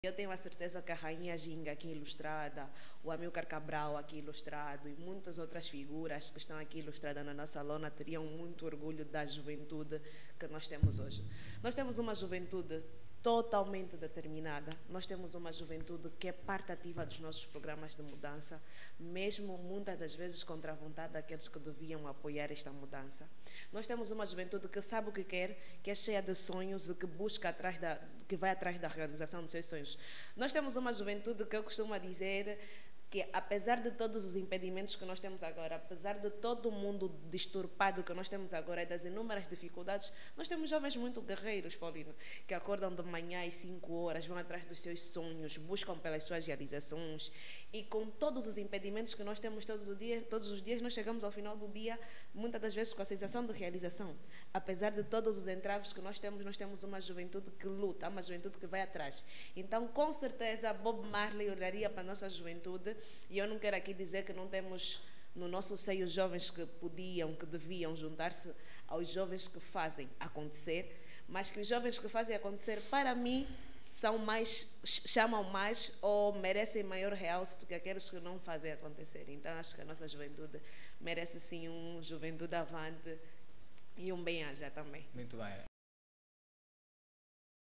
Eu tenho a certeza que a Rainha Ginga aqui ilustrada, o Amilcar Cabral aqui ilustrado e muitas outras figuras que estão aqui ilustradas na nossa lona teriam muito orgulho da juventude que nós temos hoje. Nós temos uma juventude totalmente determinada, nós temos uma juventude que é parte ativa dos nossos programas de mudança, mesmo muitas das vezes contra a vontade daqueles que deviam apoiar esta mudança. Nós temos uma juventude que sabe o que quer, que é cheia de sonhos e que busca que vai atrás da realização dos seus sonhos. Nós temos uma juventude que eu costumo dizer que, apesar de todos os impedimentos que nós temos agora, apesar de todo o mundo disturpado que nós temos agora e das inúmeras dificuldades, nós temos jovens muito guerreiros, Paulino, que acordam de manhã às 5 horas, vão atrás dos seus sonhos, buscam pelas suas realizações e com todos os impedimentos que nós temos todos os dias nós chegamos ao final do dia, muitas das vezes com a sensação de realização. Apesar de todos os entraves que nós temos uma juventude que luta, uma juventude que vai atrás. Então, com certeza, Bob Marley olharia para a nossa juventude. E eu não quero aqui dizer que não temos no nosso seio jovens que podiam, que deviam juntar-se aos jovens que fazem acontecer, mas que os jovens que fazem acontecer, para mim, chamam mais ou merecem maior realce do que aqueles que não fazem acontecer. Então, acho que a nossa juventude merece sim um juventude avante e um bem-aja também. Muito bem.